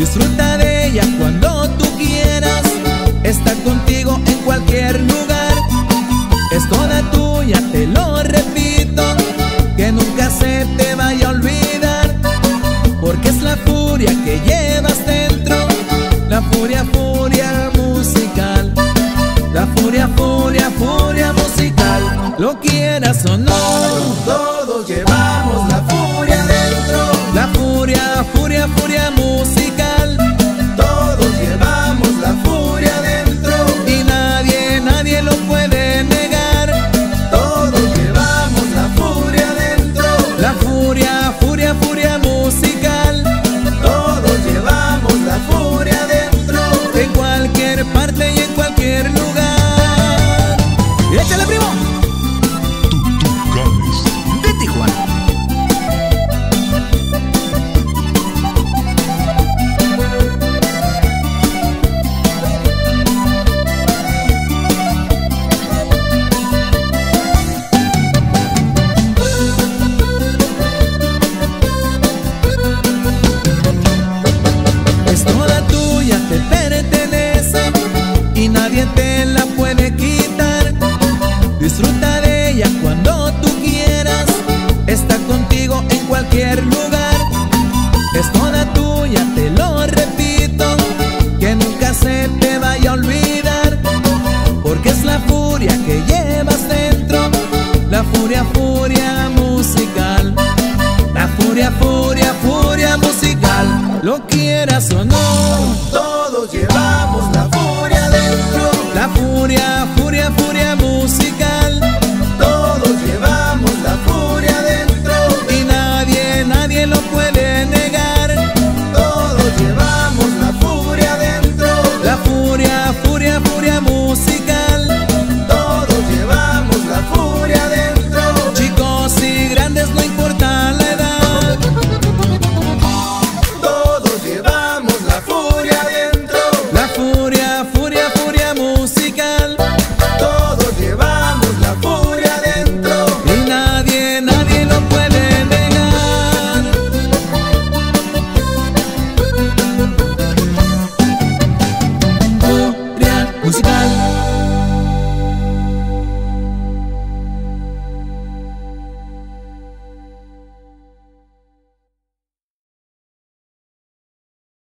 Disfruta de ella cuando tú quieras, está contigo en cualquier lugar. Es toda tuya, te lo repito, que nunca se te vaya a olvidar, porque es la furia que llevas dentro, la furia, furia musical. La furia, furia, furia musical. Lo quieras o no, todos llevamos la furia dentro. La furia, furia, furia musical. Todos llevamos la furia dentro y nadie, nadie lo puede negar. Todos llevamos la furia dentro. La furia, furia, furia musical. Todos llevamos la furia dentro, en cualquier parte y en cualquier lugar. ¡Y échale, primo! Tucanes De Tijuana. Es toda tuya, te pertenece y nadie te la puede quitar. Disfruta de ella cuando tú quieras, está contigo en cualquier lugar. Es toda tuya, te lo repito, que nunca se te vaya a olvidar, porque es la furia que llevas dentro, la furia, furia musical. La furia, furia, furia musical. Lo quieras o no,